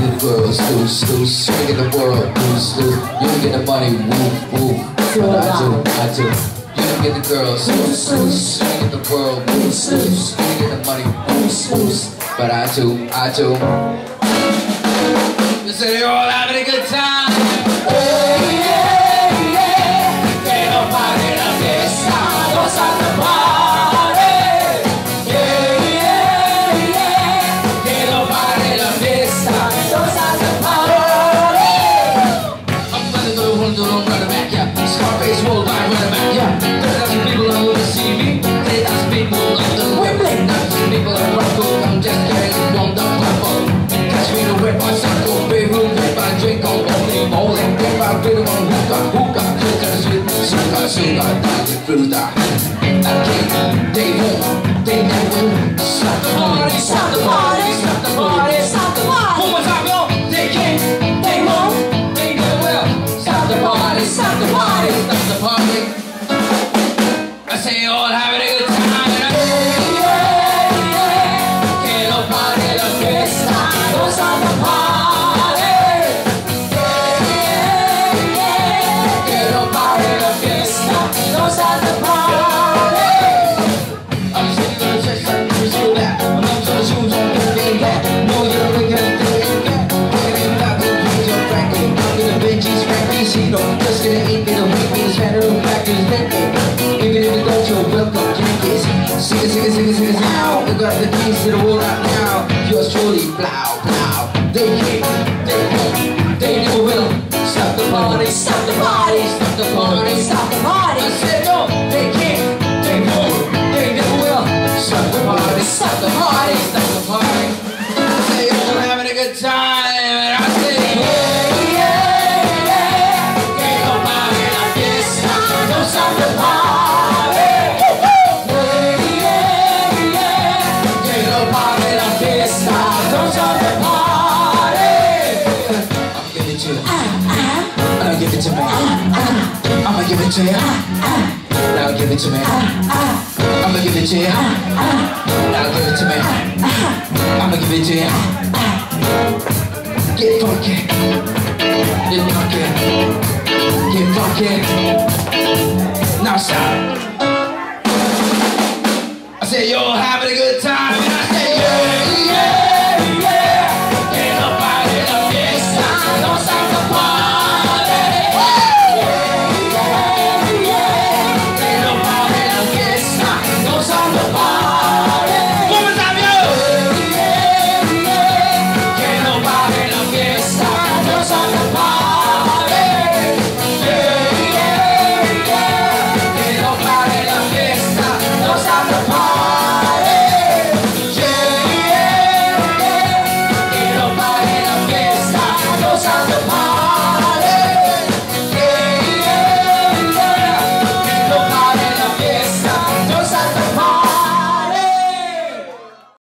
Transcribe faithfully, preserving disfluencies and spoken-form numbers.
the girls, loose, loose. You get the world, loose, loose. You get the money, woof, woof. But I do, I do. You get the girls, loose, loose. You get the world, loose, loose. You get the money, loose, loose. But I do, I do. You say you're all having a good time. Hey, yeah, yeah. Ain't nobody like this. Goes out the party. Yeah, yeah, yeah. Ain't nobody like this. Goes out the party. I'm gonna go run to the run back, yeah. Scarface roll by run back, yeah. thirty thousand people are gonna see me. thirty thousand people on the Wembley. ninety thousand people are rock. I'm just getting warmed up. Catch me the whip, I suck on big room, whip I drink on bowling, bowling, whip I rhythm on hookah, hookah, hookah, sweet, suka, suka, dance, fruta. I can't, they won't, they never stop the party, stop the party, stop the party, stop the party. One more time, yo, they can't, they won't, they never will. Stop the party, stop the party, stop the party. I say all having a good time. Just gonna eat me the week, me the spanner of factors, then even if you go to a welcome, Yankees. Sing it, sing it, sing it, sing it now. We got the keys to the world out now. Yours truly, blow, blow. They can't, they won't, they never will. Stop the party, stop the party, stop the party, stop the party. I said no, they can't, they won't, they never will. Stop the party, stop the party, stop the party. I say you're having a good time, and I say yeah. Stop the party. Yeah, yeah, yeah. Ain't nobody like this. Don't stop the party. I'll give it to you. I'll give it to me. I'ma give it to you. Now give it to me. I'ma give it to you. Now give it to me. I'ma give it to you. Get funky. Get funky. Get funky. Now stop. I said you're having a good time.